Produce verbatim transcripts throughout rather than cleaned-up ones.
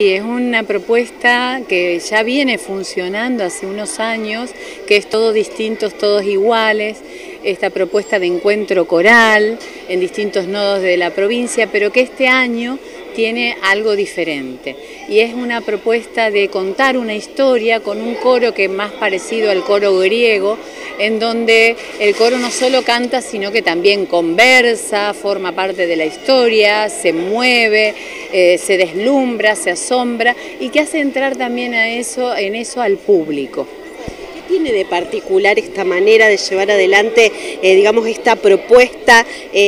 Es una propuesta que ya viene funcionando hace unos años, que es todos distintos, todos iguales, esta propuesta de encuentro coral en distintos nodos de la provincia, pero que este año tiene algo diferente. Y es una propuesta de contar una historia con un coro que es más parecido al coro griego, en donde el coro no solo canta, sino que también conversa, forma parte de la historia, se mueve, eh, se deslumbra, se asombra y que hace entrar también a eso, en eso al público. ¿Qué tiene de particular esta manera de llevar adelante, eh, digamos, esta propuesta,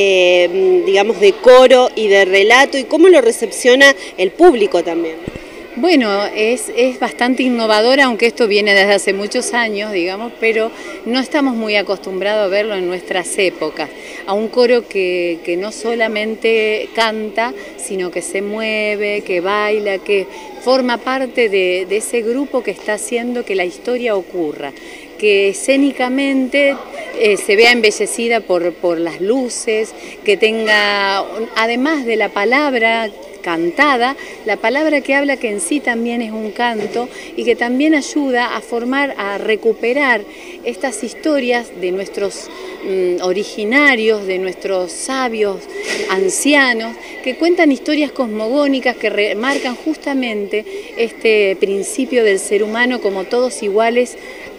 eh, digamos, de coro y de relato, y cómo lo recepciona el público también? Bueno, es, es bastante innovadora, aunque esto viene desde hace muchos años, digamos, pero no estamos muy acostumbrados a verlo en nuestras épocas. A un coro que, que no solamente canta, sino que se mueve, que baila, que forma parte de, de ese grupo que está haciendo que la historia ocurra, que escénicamente eh, se vea embellecida por, por las luces, que tenga, además de la palabra cantada, la palabra que habla, que en sí también es un canto y que también ayuda a formar, a recuperar estas historias de nuestros mm, originarios, de nuestros sabios ancianos, que cuentan historias cosmogónicas que remarcan justamente este principio del ser humano como todos iguales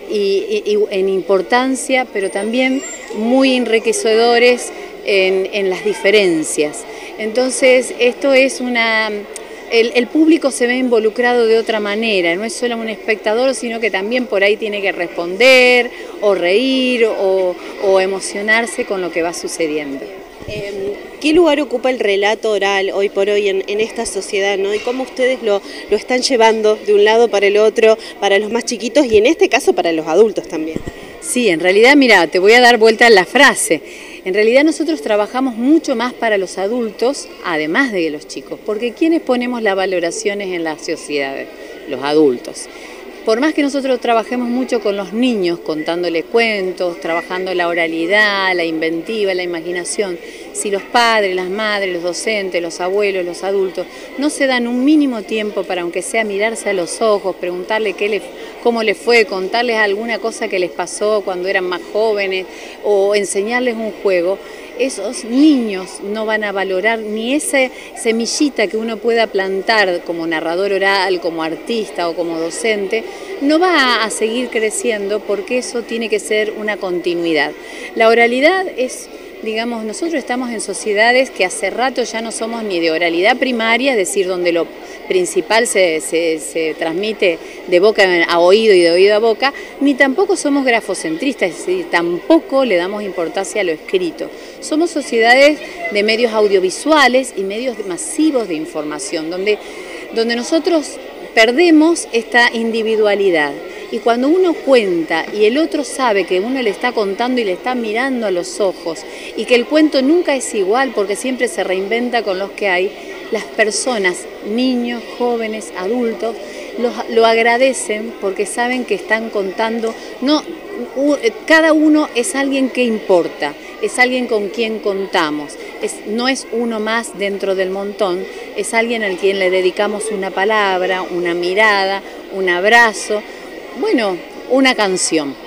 y, y, y en importancia, pero también muy enriquecedores en, en las diferencias. Entonces, esto es una... El, el público se ve involucrado de otra manera, no es solo un espectador, sino que también por ahí tiene que responder, o reír, o, o emocionarse con lo que va sucediendo. Eh, ¿Qué lugar ocupa el relato oral hoy por hoy en, en esta sociedad, ¿no? Y cómo ustedes lo, lo están llevando de un lado para el otro, para los más chiquitos y en este caso para los adultos también? Sí, en realidad, mira, te voy a dar vuelta a la frase. En realidad nosotros trabajamos mucho más para los adultos, además de los chicos, porque ¿quiénes ponemos las valoraciones en la sociedad? Los adultos. Por más que nosotros trabajemos mucho con los niños, contándoles cuentos, trabajando la oralidad, la inventiva, la imaginación, si los padres, las madres, los docentes, los abuelos, los adultos, no se dan un mínimo tiempo para, aunque sea mirarse a los ojos, preguntarle qué les, cómo les fue, contarles alguna cosa que les pasó cuando eran más jóvenes o enseñarles un juego, esos niños no van a valorar ni esa semillita que uno pueda plantar como narrador oral, como artista o como docente, no va a seguir creciendo porque eso tiene que ser una continuidad. La oralidad es... Digamos, nosotros estamos en sociedades que hace rato ya no somos ni de oralidad primaria, es decir, donde lo principal se, se, se transmite de boca a oído y de oído a boca, ni tampoco somos grafocentristas, es decir, tampoco le damos importancia a lo escrito. Somos sociedades de medios audiovisuales y medios masivos de información, donde, donde nosotros perdemos esta individualidad. Y cuando uno cuenta y el otro sabe que uno le está contando y le está mirando a los ojos y que el cuento nunca es igual porque siempre se reinventa con los que hay, las personas, niños, jóvenes, adultos, lo, lo agradecen porque saben que están contando, no, cada uno es alguien que importa, es alguien con quien contamos, es, no es uno más dentro del montón, es alguien al quien le dedicamos una palabra, una mirada, un abrazo, bueno, una canción.